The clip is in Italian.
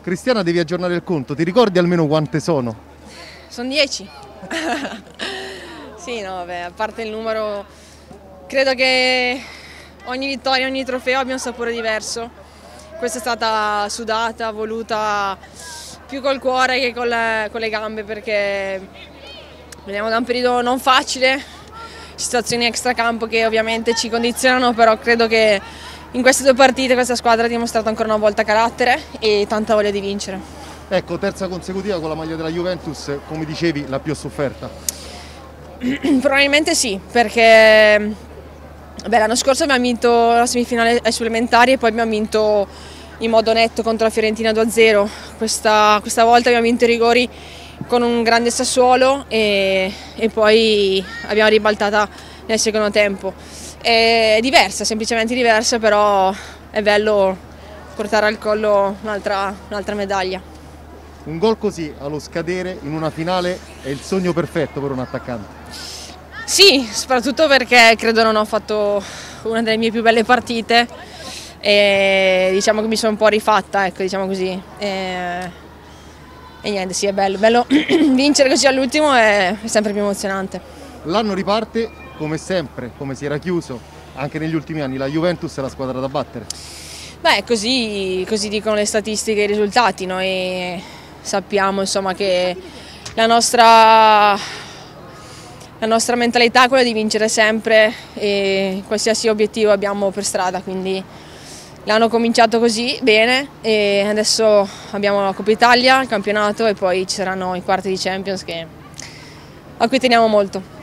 Cristiana, devi aggiornare il conto, ti ricordi almeno quante sono? Sono 10. Sì, no, vabbè, a parte il numero, credo che ogni vittoria, ogni trofeo abbia un sapore diverso. Questa è stata sudata, voluta più col cuore che con le gambe, perché veniamo da un periodo non facile, situazioni extracampo che ovviamente ci condizionano, però credo che in queste 2 partite questa squadra ha dimostrato ancora una volta carattere e tanta voglia di vincere. Ecco, terza consecutiva con la maglia della Juventus, come dicevi, la più sofferta. Probabilmente sì, perché l'anno scorso abbiamo vinto la semifinale ai supplementari e poi abbiamo vinto in modo netto contro la Fiorentina 2-0. Questa volta abbiamo vinto i rigori con un grande Sassuolo e poi abbiamo ribaltata nel secondo tempo. È diversa, semplicemente diversa, però è bello portare al collo un'altra medaglia. Un gol così allo scadere in una finale è il sogno perfetto per un attaccante. Sì, soprattutto perché credo non ho fatto una delle mie più belle partite e diciamo che mi sono un po' rifatta, ecco, diciamo così. E niente, sì, è bello vincere così all'ultimo è sempre più emozionante. L'anno riparte come sempre, come si era chiuso anche negli ultimi anni, la Juventus è la squadra da battere. Beh, così dicono le statistiche e i risultati. Noi sappiamo insomma che la nostra mentalità è quella di vincere sempre e qualsiasi obiettivo abbiamo per strada, quindi l'hanno cominciato così bene e adesso abbiamo la Coppa Italia, il campionato e poi ci saranno i quarti di Champions a cui teniamo molto.